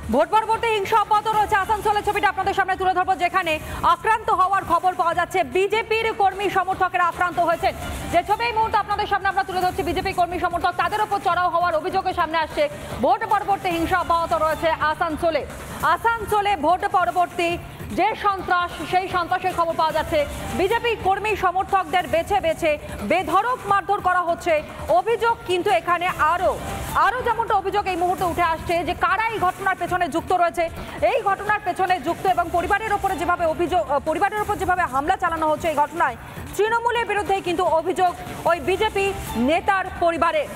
Vote পরবর্তী হিংসা অব্যাহত রয়েছে। আসানসোলের ছবিটা আপনাদের সামনে তুলে ধরবো, যেখানে আক্রান্ত হওয়ার খবর পাওয়া যাচ্ছে। বিজেপির কর্মী সমর্থকেরা আক্রান্ত হয়েছেন। যে ছবি এই মুহূর্তে আপনাদের সামনে আমরা তুলে ধরছি, বিজেপি কর্মী সমর্থক তাদের উপর চড়াও হওয়ার অভিযোগের সামনে আসছে। ভোট পরবর্তী হিংসা অব্যাহত রয়েছে আসানসোলে ভোট পরবর্তী যে সন্ত্রাস, সেই সন্ত্রাসের খবর পাওয়া যাচ্ছে। বিজেপি কর্মী সমর্থকদের বেছে বেছে বেধড়ক মারধর করা হচ্ছে। অভিযোগ কিন্তু এখানে আরো যেমনটা অভিযোগ এই মুহূর্তে উঠে আসছে যে কারা এই ঘটনার পেছনে যুক্ত রয়েছে। এই ঘটনার পেছনে যুক্ত এবং পরিবারের উপরে যেভাবে হামলা চালানো হচ্ছে এই ঘটনায় তৃণমূলের বিরুদ্ধেই কিন্তু অভিযোগ ওই বিজেপি নেতার পরিবারের।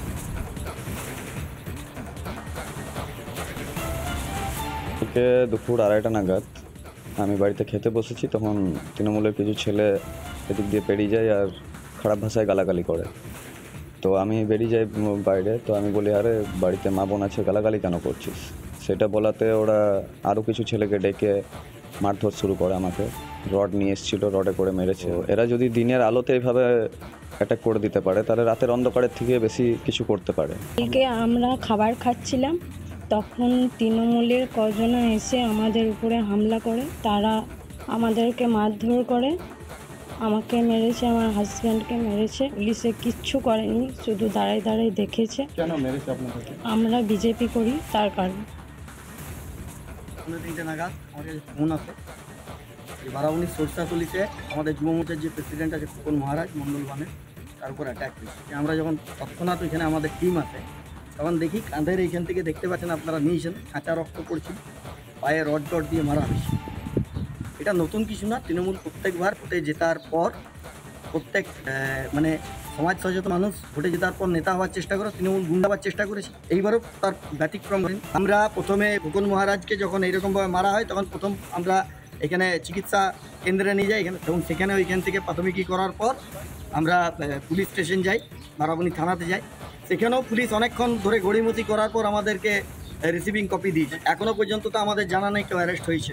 দুপুর 2:30 নাগাদ আমি বাড়িতে খেতে বসেছি, তখন তৃণমূলের কিছু ছেলে এদিক দিয়ে পেরিয়ে যায় আর খারাপ ভাষায় গালাগালি করে। তো আমি বেরিয়ে যাই বাইরে, তো আমি বলি, আরে বাড়িতে মা বোন আছে, গালাগালি কেন করছিস? সেটা বলাতে ওরা আরও কিছু ছেলেকে ডেকে মারধর শুরু করে। আমাকে রড নিয়ে এসেছিল, রডে করে মেরেছে। এরা যদি দিনের আলোতে এইভাবে অ্যাটাক করে দিতে পারে, তাহলে রাতের অন্ধকারের থেকে বেশি কিছু করতে পারে। আমরা খাবার খাচ্ছিলাম, তখন তৃণমূলের কজনা এসে আমাদের উপরে হামলা করে। তারা আমাদেরকে মারধর করে, আমাকে মেরেছে, আমার হাজব্যান্ডকে মেরেছে। পুলিশে কিচ্ছু করেনি, শুধু দাঁড়ায় দাঁড়ায় দেখেছে। কেন মেরেছে আপনাকে? আমরা বিজেপি করি তার কারণে। 3টে নাগাদ আমাদের ফোন আসে, বারাবণী সরষাতলিতে আমাদের যুব মোর্চার যে প্রেসিডেন্ট আছে খোকন মহারাজ মন্ডল বানের, তার উপর অ্যাটাক হয়েছে। আমরা যখন তৎক্ষণাৎ এখানে আমাদের টিম আছে, তখন দেখি কাঁধের এইখান থেকে দেখতে পাচ্ছেন আপনারা নিয়েছেন, কাঁচা রক্ত পড়ছিল, পায়ে রড দিয়ে মারা হয়েছে। এটা নতুন কিছু না। তৃণমূল প্রত্যেকবার ভোটে জেতার পর সমাজ সচেতন মানুষ ভোটে জেতার পর নেতা হওয়ার চেষ্টা করে, তৃণমূল গুন্ডা হওয়ার চেষ্টা করেছে। এইবারও তার ব্যতিক্রম করেন। আমরা প্রথমে খোকন মহারাজকে যখন এইরকমভাবে মারা হয়, তখন প্রথম আমরা এখানে চিকিৎসা কেন্দ্রে নিয়ে যাই এবং সেখানে ওইখান থেকে প্রাথমিকী করার পর আমরা পুলিশ স্টেশন যাই, বারাবণী থানাতে যাই। সেখানেও পুলিশ অনেকক্ষণ ধরে গড়িমতি করার পর আমাদেরকে রিসিভিং কপি দিয়েছে। এখনও পর্যন্ত তো আমাদের জানা নেই কেউ অ্যারেস্ট হয়েছে।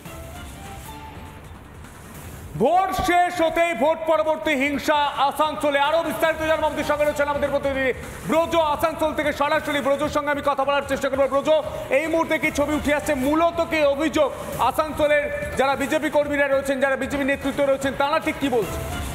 ভোট শেষ হতেই ভোট পরবর্তী হিংসা আসানসোলে। আরো বিস্তারিত জানবো, আমাদের সঙ্গে রয়েছেন আমাদের প্রতিনিধি ব্রজ আসানসোল থেকে। সরাসরি ব্রজর সঙ্গে আমি কথা বলার চেষ্টা করবো। ব্রজ, এই মুহূর্তে কি ছবি উঠে আসছে? মূলত কি অভিযোগ আসানসোলের যারা বিজেপি কর্মীরা রয়েছেন, যারা বিজেপি নেতৃত্ব রয়েছেন, তারা ঠিক কি বলছে?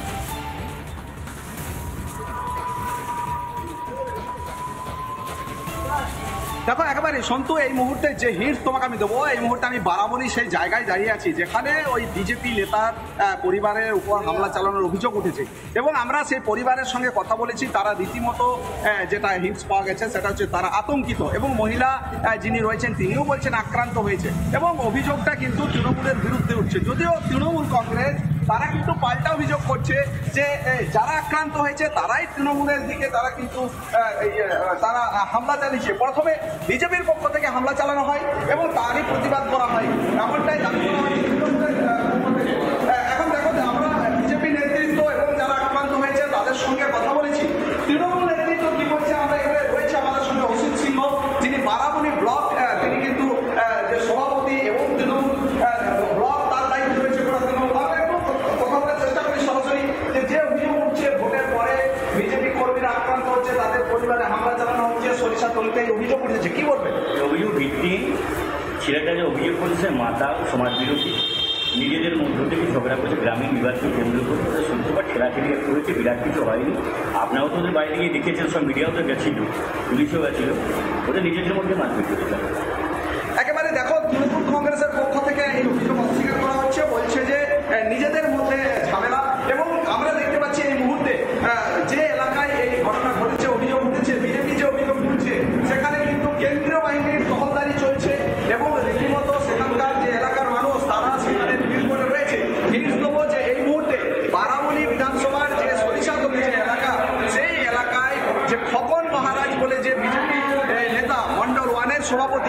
দেখো একেবারে সন্তু, এই মুহূর্তে যে হিন্টস তোমাকে আমি দেবো, এই মুহূর্তে আমি বারাবণী সেই জায়গায় দাঁড়িয়ে আছি যেখানে ওই বিজেপি নেতার পরিবারের উপর হামলা চালানোর অভিযোগ উঠেছে এবং আমরা সেই পরিবারের সঙ্গে কথা বলেছি। তারা রীতিমতো যেটা হিন্টস পাওয়া গেছে সেটা হচ্ছে তারা আতঙ্কিত এবং মহিলা যিনি রয়েছেন তিনিও বলছেন আক্রান্ত হয়েছে এবং অভিযোগটা কিন্তু তৃণমূলের বিরুদ্ধে উঠছে। যদিও তৃণমূল কংগ্রেস তারা কিন্তু পাল্টা অভিযোগ করছে যে যারা আক্রান্ত হয়েছে তারাই তৃণমূলের দিকে তারা কিন্তু তারা হামলা চালিয়েছে। প্রথমে বিজেপির পক্ষ থেকে হামলা চালানো হয় এবং তারই প্রতিবাদ করা হয়, এমনটাই দাবি করা হয় তৃণমূলের পক্ষ থেকে। এখন দেখো, আমরা বিজেপি নেতৃত্ব এবং যারা আক্রান্ত হয়েছে তাদের সঙ্গে কথা বলেছি। তৃণমূল নেতৃত্ব কি বলছে, আমরা এখানে রয়েছে আমাদের সঙ্গে অসিত সিংহ, যিনি বারাবণী ব্লক, তিনি কিন্তু যে সভাপতি এবং তৃণমূল ব্লক তার দায়িত্ব রয়েছে তৃণমূল। কথা বলার চেষ্টা করি সরাসরি যে অভিযোগ উঠছে ভোটের পরে বিজেপি কর্মীরা আক্রান্ত হচ্ছে, তাদের পরিবারে হামলা চালানো হচ্ছে, সরিষাতলিতে এই অভিযোগ উঠেছে, কি বলবে? অভিযোগ ভিত্তিহীন। ছেলেটা যে অভিযোগ করেছে মাতা সমাজ বিরোধী, নিজেদের মধ্য থেকে ঝগড়া করছে, গ্রামীণ বিবাদকে কেন্দ্র করে ওদের শুক্রবার ঠেলাঠেলি করেছে, বিরাট কিছু হয়নি। আপনারাও তো ওদের বাইরে গিয়ে দেখেছেন, সব মিডিয়াও তো গেছিল, পুলিশও গেছিল, ওদের নিজেদের মধ্যে মারপিট করেছে। একেবারে দেখো, তৃণমূল কংগ্রেসের পক্ষ থেকে এই অভিযোগ অস্বীকার করা হচ্ছে, বলছে যে নিজেদের মধ্যে ঝামেলা। এবং আমরা দেখতে পাচ্ছি এই মুহূর্তে যে এলাকায় এই ঘটনা ঘটেছে, অভিযোগ উঠেছে, বিজেপি যে অভিযোগ উঠছে, সেখানে কিন্তু কেন্দ্রীয় বাহিনীর টহলদারি চলছে এবং রীতিমতো সেখানকার যে এলাকার মানুষ তারা সেখানে ভিড় করে রয়েছে। জিনিস দেবো যে এই মুহূর্তে বারাবণী বিধানসভার যে সরিষাতলি যে এলাকা, সেই এলাকায় যে খোকন মহারাজ বলে যে বিজেপি নেতা মন্ডল 1-এর সভাপতি,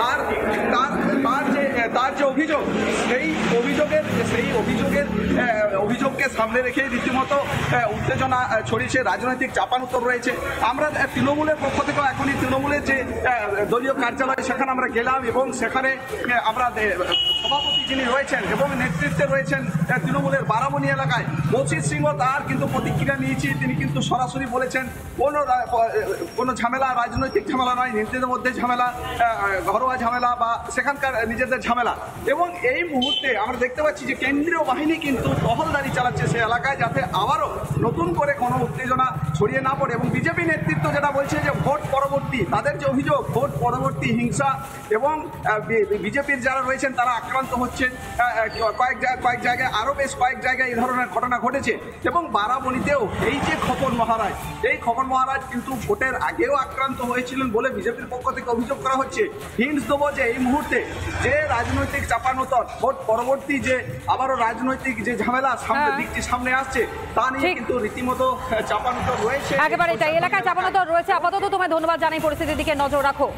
তার যে অভিযোগ, সেই অভিযোগকে সামনে রেখে রীতিমতো উত্তেজনা ছড়িয়েছে, রাজনৈতিক চাপানুতর রয়েছে। আমরা তৃণমূলের পক্ষ থেকেও এখনই তৃণমূলের যে দলীয় কার্যালয় সেখানে আমরা গেলাম এবং সেখানে আমরা সভাপতি যিনি রয়েছেন এবং নেতৃত্বে রয়েছেন তৃণমূলের বারাবণী এলাকায় মচিত সিংহ, তার কিন্তু প্রতিক্রিয়া নিয়েছি। তিনি কিন্তু সরাসরি বলেছেন কোনো ঝামেলা, রাজনৈতিক ঝামেলা নয়, নিজেদের মধ্যে ঝামেলা, ঘরোয়া ঝামেলা বা সেখানকার নিজেদের ঝামেলা। এবং এই মুহূর্তে আমরা দেখতে পাচ্ছি যে কেন্দ্রীয় বাহিনী কিন্তু টহলদারি চালাচ্ছে সে এলাকায়, যাতে আবারও নতুন করে কোনো উত্তেজনা ছড়িয়ে না পড়ে। এবং বিজেপি নেতৃত্ব যেটা বলছে যে ভোট পরবর্তী, তাদের যে অভিযোগ ভোট পরবর্তী হিংসা এবং বিজেপির যারা রয়েছেন তারা আক্রান্ত হচ্ছেন। কয়েক জায়গায় আরও বেশ কয়েক জায়গায় এই ধরনের ঘটনা ঘটেছে। এবং বারাবণীতেও এই যে খোকন মহারাজ, এই খোকন মহারাজ কিন্তু ভোটের আগেও আক্রান্ত হয়েছিলেন বলে বিজেপির পক্ষ থেকে অভিযোগ করা হচ্ছে। হিন্টস দেবো যে এই মুহূর্তে যে রাজনৈতিক চাপানোতর, ভোট পরবর্তী যে আবারও রাজনৈতিক যে ঝামেলা দিকটি সামনে আসছে, তা নিয়ে কিন্তু রীতিমতো চাপানোতর রয়েছে। একেবারে তাই, এলাকায় চাপানোতর রয়েছে। আপাতত তোমায় ধন্যবাদ জানাই, পরিস্থিতির দিকে নজর রাখো।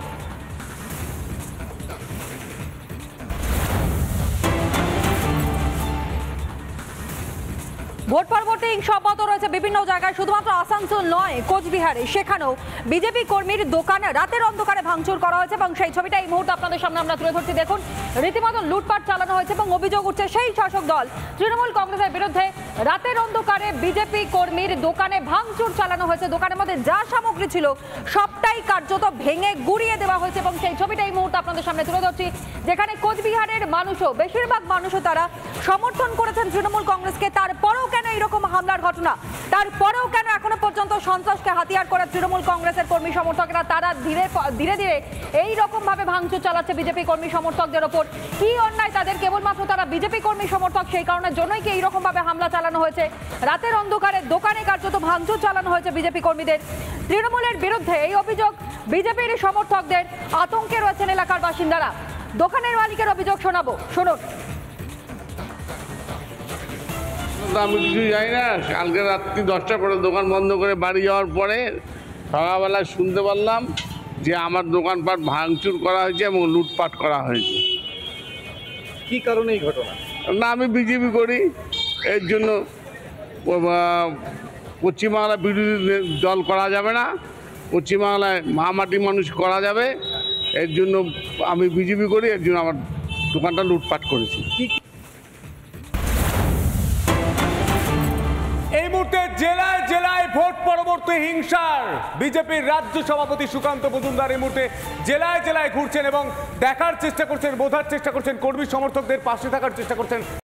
ভোট পরবর্তী হিংসা অব্যাহত রয়েছে বিভিন্ন জায়গায়, শুধুমাত্র আসানসোল নয়, কোচবিহারে সেখানেও বিজেপি কর্মীর দোকানে রাতের অন্ধকারে ভাঙচুর করা হয়েছে এবং সেই ছবিটা এই মুহূর্তে আপনাদের সামনে আমরা তুলে ধরছি। দেখুন, রীতিমতো লুটপাট চালানো হয়েছে এবং অভিযোগ উঠছে সেই শাসক দল তৃণমূল কংগ্রেসের বিরুদ্ধে। রাতের অন্ধকারে বিজেপি কর্মীর দোকানে ভাঙচুর চালানো হয়েছে, দোকানের মধ্যে যা সামগ্রী ছিল সবটাই কার্যত ভেঙে গুড়িয়ে দেওয়া হয়েছে এবং সেই ছবিটা এই মুহূর্তে আপনাদের সামনে তুলে ধরছি, যেখানে কোচবিহারের মানুষও, বেশিরভাগ মানুষও তারা সমর্থন করেছেন তৃণমূল কংগ্রেসকে। তারপরেও কেন এইরকম হামলার ঘটনা, তারপরেও কেন এখনো পর্যন্ত সন্ত্রাসকে হাতিয়ার করে তৃণমূল কংগ্রেসের কর্মী সমর্থকরা তারা ধীরে ধীরে এই রকম ভাবে ভাঙচুর চালাচ্ছে বিজেপি কর্মী সমর্থকদের ওপর? কি অন্যায় তাদের? কেবলমাত্র তারা বিজেপি কর্মী সমর্থক, সেই কারণের জন্যই কি এইরকম ভাবে হামলা চালানো হয়েছে? রাতের অন্ধকারে দোকানে কার্যত ভাঙচুর চালানো হয়েছে বিজেপি কর্মীদের। তৃণমূলের বিরুদ্ধে এই অভিযোগ, বিজেপির সমর্থকদের আতঙ্কে রয়েছেন এলাকার বাসিন্দারা। দোকানের মালিকের অভিযোগ শোনাবো, শুনুন। আমি কিছু জানি না, কালকে রাত্রি 10টার পরে দোকান বন্ধ করে বাড়ি যাওয়ার পরে সকালবেলায় শুনতে পারলাম যে আমার দোকানপাট ভাঙচুর করা হয়েছে এবং লুটপাট করা হয়েছে। কি কারণে এই ঘটনা? না, আমি বিজেপি করি, এর জন্য পশ্চিমবাংলা বিরোধী দল করা যাবে না, পশ্চিমবাংলায় মহামাটি মানুষ করা যাবে, এর জন্য আমি বিজেপি করি, এর জন্য আমার দোকানটা লুটপাট করেছি। এই মুহূর্তে জেলায় জেলায় ভোট পরবর্তী হিংসার বিজেপির রাজ্য সভাপতি সুকান্ত মজুমদার এই মুহূর্তে জেলায় জেলায় ঘুরছেন এবং দেখার চেষ্টা করছেন, বোঝার চেষ্টা করছেন, কর্মী সমর্থকদের পাশে থাকার চেষ্টা করছেন